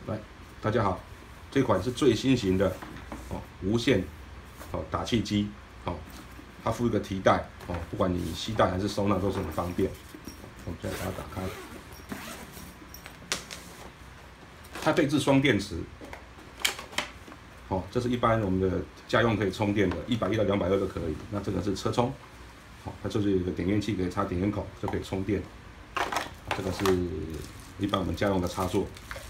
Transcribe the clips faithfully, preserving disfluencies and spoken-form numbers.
来，大家好，这款是最新型的哦，无线哦打气机哦，它附一个提袋哦，不管你携带还是收纳都是很方便。我们现在把它打开，它配置双电池。哦，这是一般我们的家用可以充电的，一百一到两百二都可以。那这个是车充，好，它就是有一个点烟器可以插点烟口就可以充电。这个是一般我们家用的插座。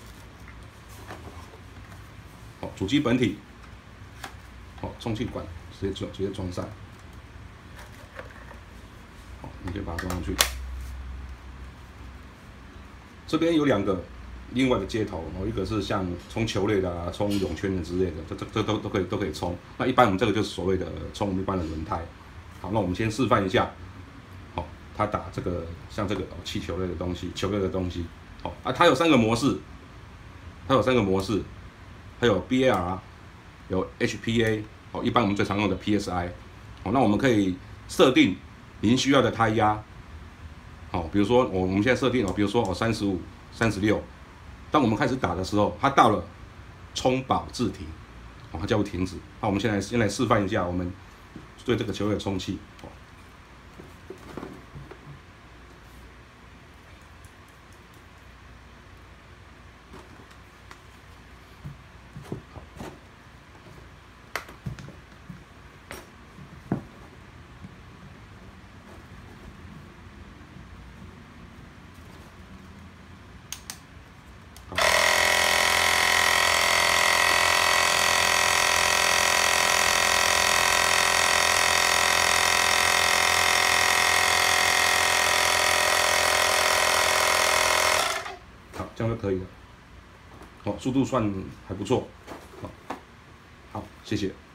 好，主机本体，好，充气管直接装直接装上。好，你可以把它装上去。这边有两个另外的接头，哦，一个是像充球类的啊，充泳圈的之类的，这这这都都可以都可以充。那一般我们这个就是所谓的充我们一般的轮胎。好，那我们先示范一下。好，它打这个像这个哦气球类的东西，球类的东西。好啊，它有三个模式，它有三个模式，还有 B A R， 有 H P A， 哦，一般我们最常用的 P S I。好，那我们可以设定您需要的胎压。好，比如说我我们现在设定哦，比如说哦三十五、三十六，当我们开始打的时候，它到了充饱自停，哦，它就会停止。那我们现在先来示范一下，我们对这个球的充气。哦，好，这样就可以了。好，速度算还不错。好，好，谢谢。